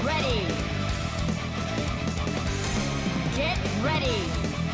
ready. Get ready.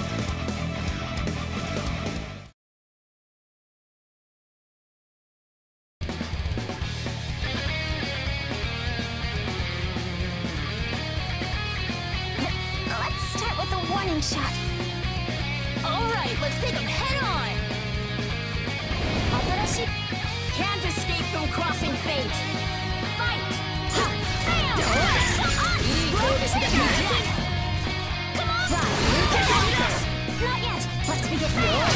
Let's start with a warning shot. Alright, let's take them head on. Can't escape from crossing fate. Fight! Come on! Not yet! Let's begin!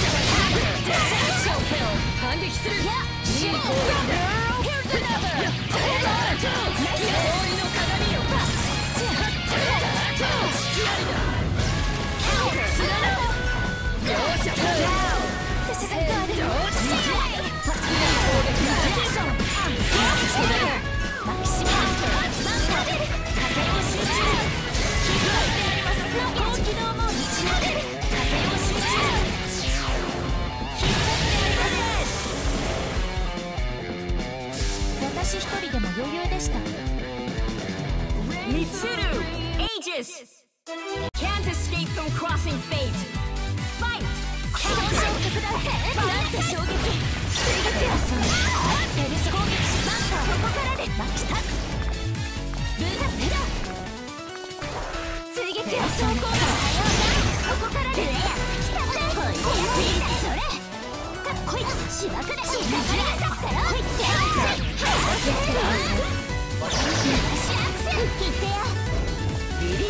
Here's another! This isn't good! Let's 私一人でも余裕でした。 Mitsuru! Aegis! Can't escape from crossing fate. Fight! なんて衝撃！追撃をする！ペルス攻撃！バンカーここからで！マキタ！ブーダペダ！追撃をする！ここからで！来たね！それ！かっこいい！しばくだし！流れがさったら！ほいって！アクセル！切ってや！ビリビリ！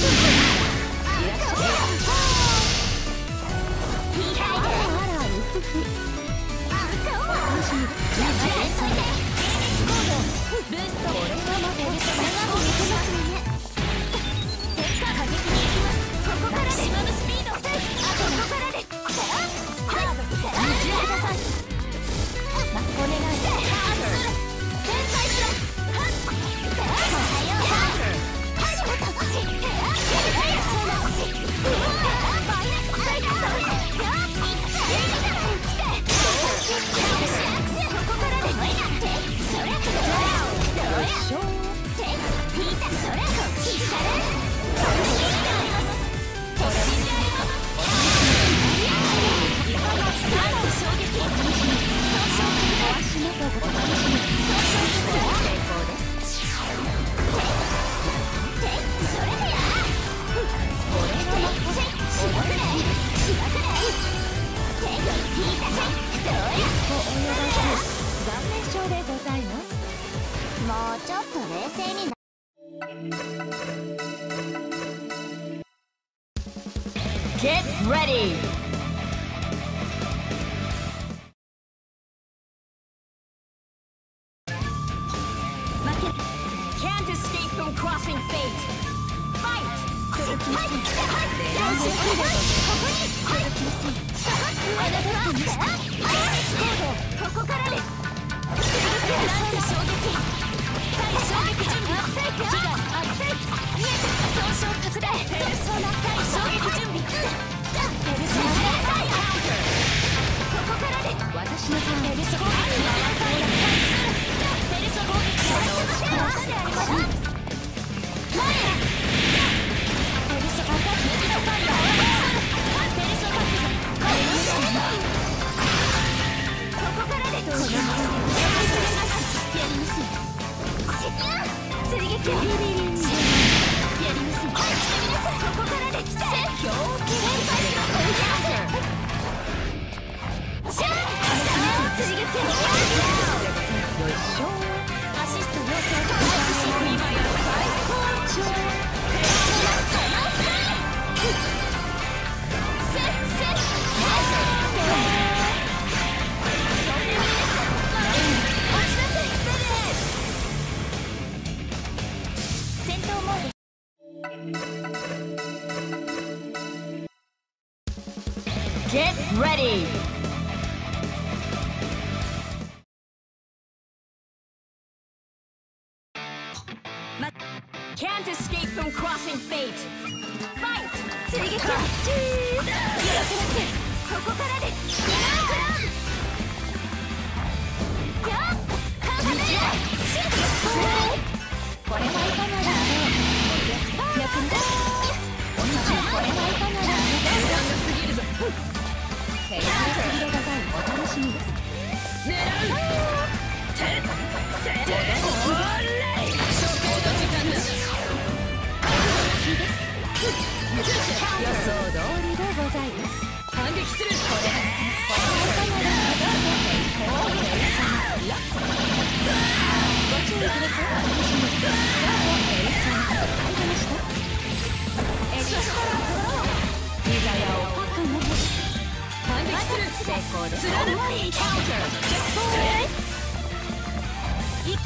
Get ready! Can't escape from crossing fate. Fight! Get ready! Can't escape from crossing fate. Fight! 追撃！ここからで！これはいかがだろう？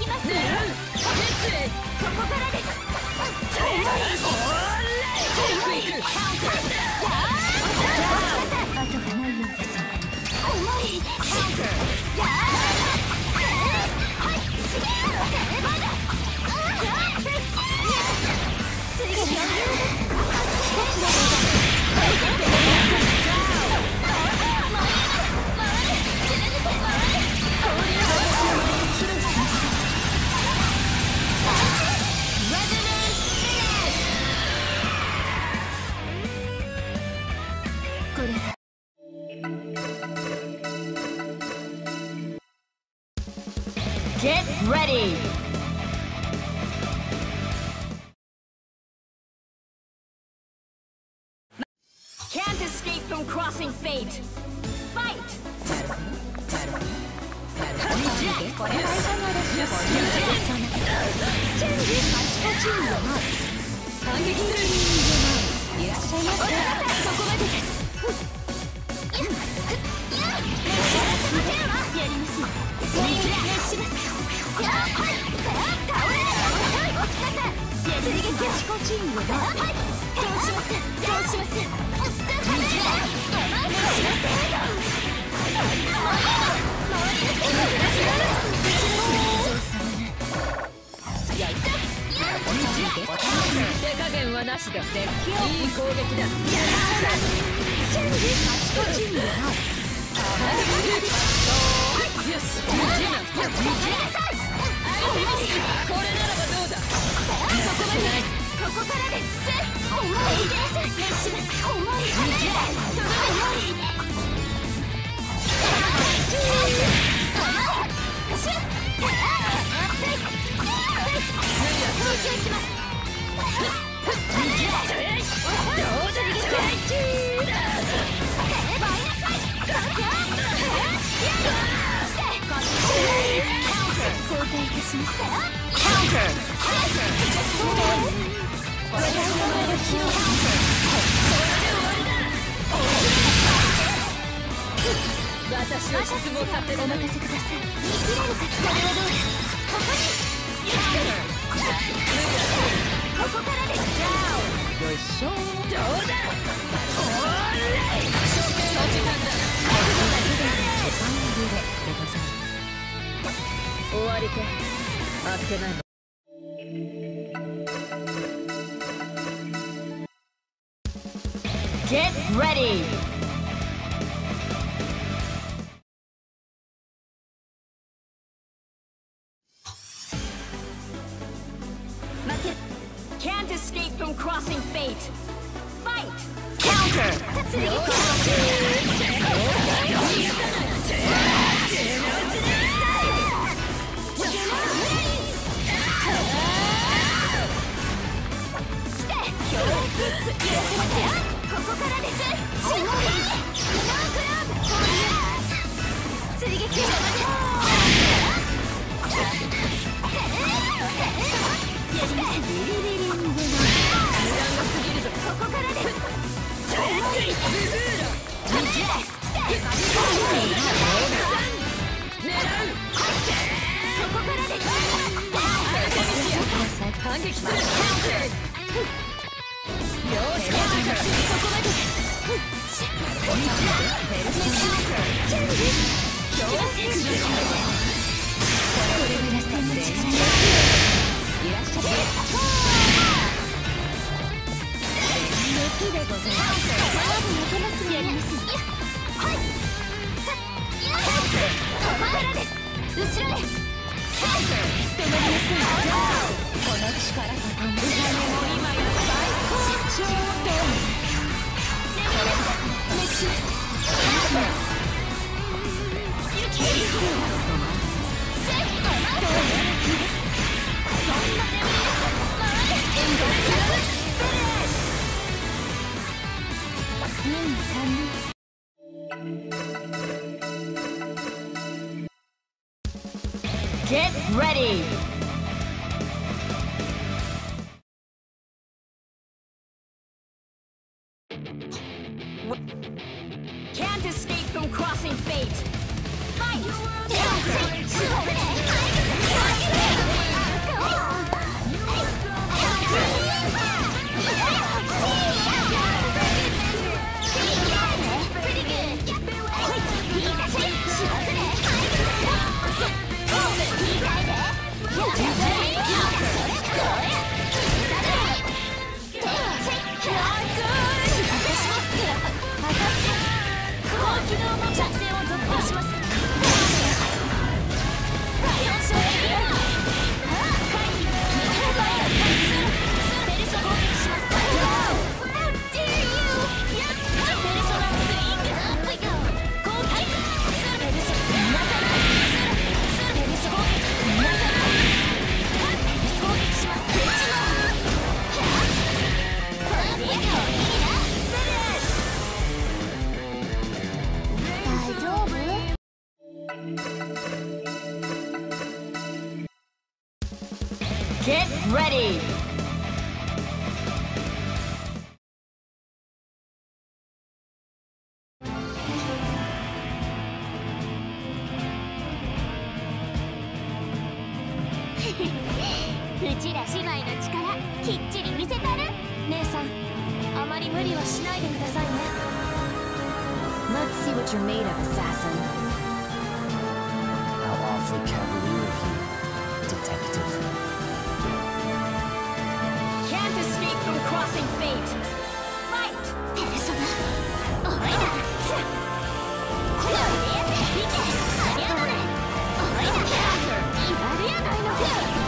きますよ。ここからです。後がないようです。重い。 Get ready! Can't escape from crossing fate! Fight! 手加減はなしだ。いい攻撃だ。よし、これならばどうだ。ここからです。重いです。重い。私を失望させる。お任せください。見切れるか。それはどうです。ここからです。よいしょ。どうだ。終わりか。あっけない。Get ready! Can't escape from crossing fate! Fight! Counter! Get ready! Can't escape from crossing fate! Fight! Get ready! うちら姉妹の力きっちり見せたる。姉さん、あまり無理はしないでくださいね。 Let's see what you're made of, assassin. How awfully cavalier of you, detective. Can't escape from crossing fate! Fight! ペルソナ、おいらこの見てありゃない。おいら言われやないの。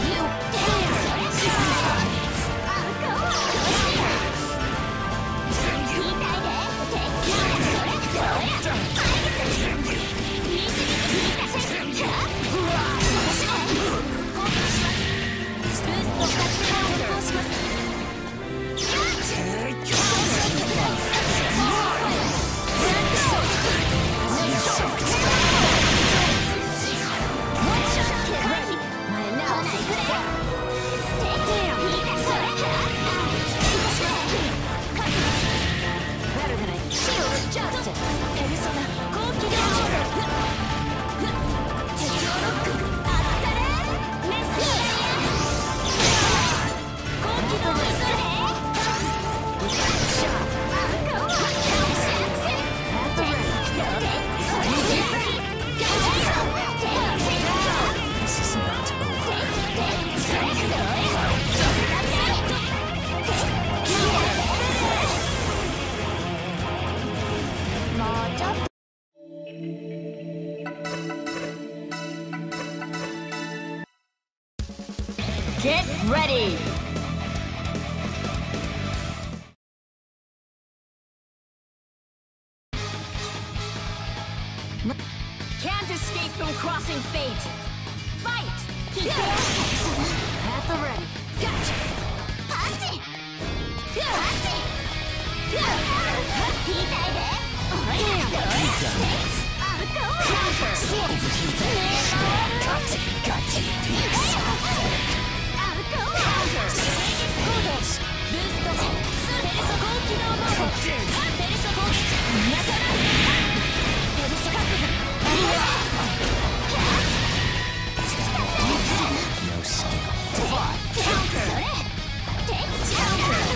Get ready! Can't escape from crossing fate! Fight! At the ready. Gotcha! パンチパンチ痛いで。おいらアウトワー Gotcha, peace. アウトワーブーストペルソ高機能モード。ペルソ攻撃皆さんペルソ覚悟。 No skill. それテイクチャー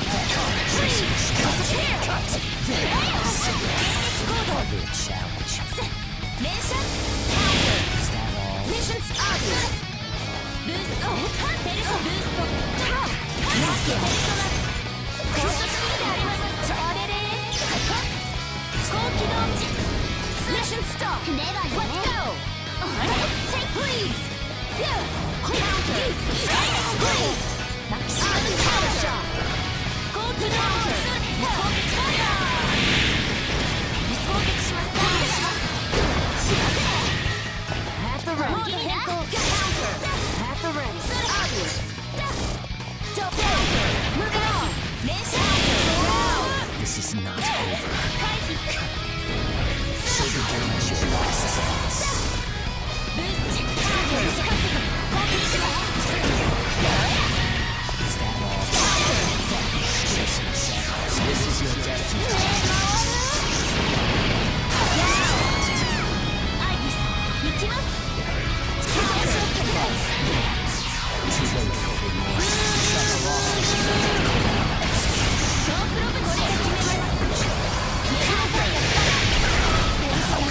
Hardly a challenge. 連射 Is that all? Missions obvious. ブーストペルソブーストターンペルソナ高速スピードあります。あれれ高機能値 Mission stop レバー Let's go. Take please. Counter. Please. Max power shot. 高機能値攻撃ファイヤー攻撃します。しまって At the ready. モード変更 Counter. At the ready. Obvious. Move it on. 連射 This is not over. 回避 Superhuman should last seconds. ブーストペルソ覚悟攻撃します。 Is that all? This is your destiny. アイビス行きます。 Too late for remorse. ノープロブこれで決めます。メガファイヤーペルソナ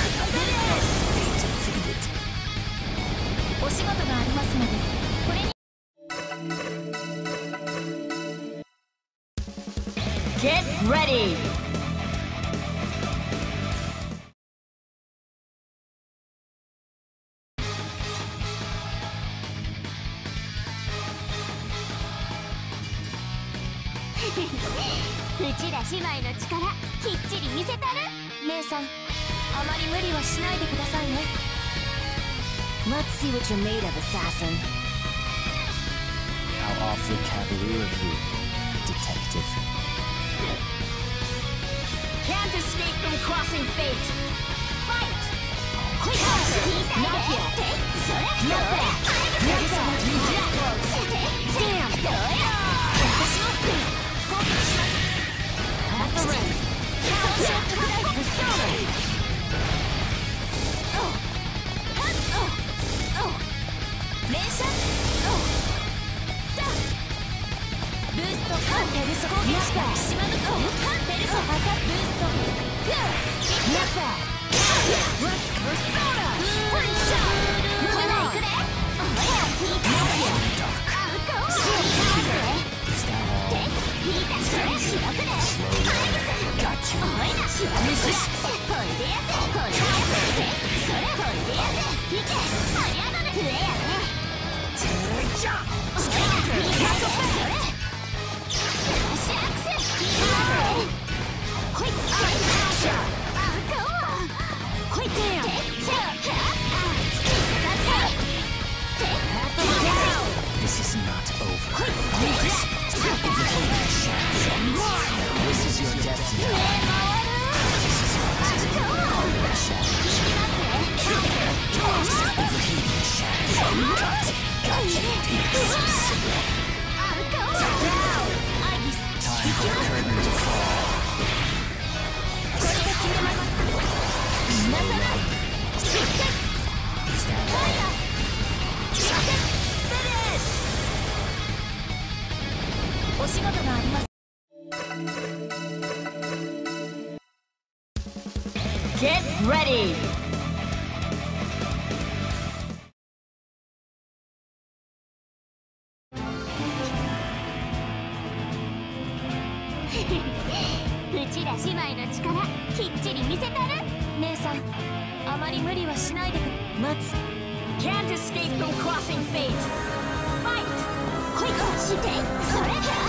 お仕事がありますのでこれに Get ready! うちら姉妹の力きっちり見せたる。姉さん、あまり無理はしないでくださいね。 Let's see what you're made of, assassin. How awfully cavalier of you, detective. Can't escape from crossing fate! Fight! いナピアそれナピアお仕事があります。Get ready! うちら姉妹の力きっちり見せたる。姉さん、あまり無理はしないでく待つ。 Can't escape from crossing fate. Fight! ほい、してそれ